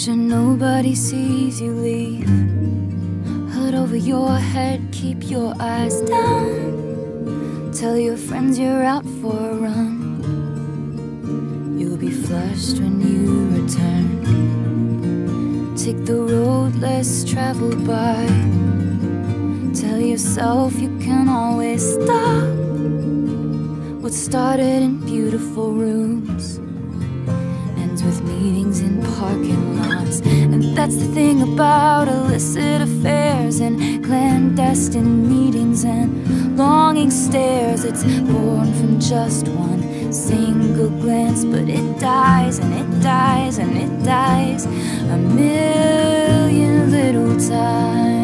sure nobody sees you leave. Hood over your head, keep your eyes down. Tell your friends you're out for a run. You'll be flushed when you return. Take the road less traveled by. Tell yourself you can always stop. What started in beautiful rooms ends with meetings in parking lots. And that's the thing about illicit affairs and clandestine meetings and longing stares. It's born from just one single glance, but it dies and it dies and it dies a million little times.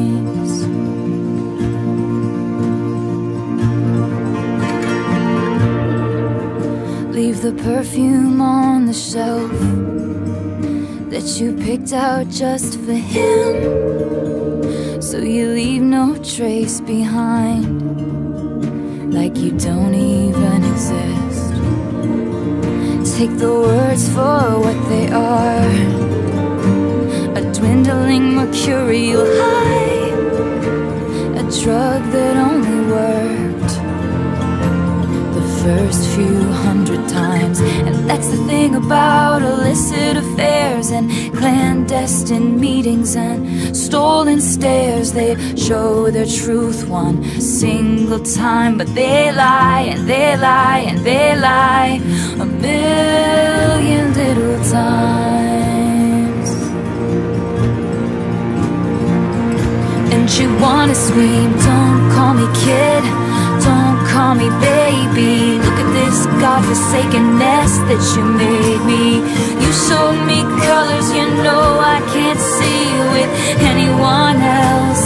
Leave the perfume on the shelf that you picked out just for him, so you leave no trace behind, like you don't even exist. Take the words for what they are, a dwindling mercurial high, a drug that only worked the first few hundred times. And that's the thing about illicit affairs and clandestine meetings and stolen stares. They show their truth one single time, but they lie and they lie and they lie a million little times. And you wanna scream, don't call me kid, don't call me baby. Look at this godforsaken nest that you made me. You showed me colors you know I can't see with anyone else.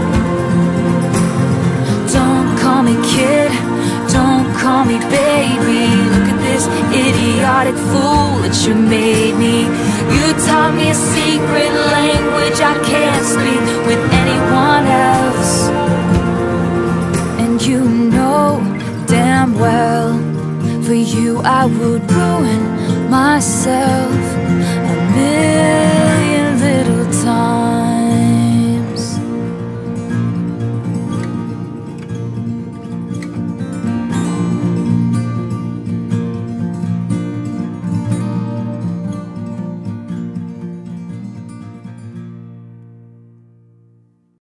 Don't call me kid, don't call me baby. Look at this idiotic fool that you made me. You taught me a secret language I can't speak with anyone else. And you know damn well, for you I would ruin myself a million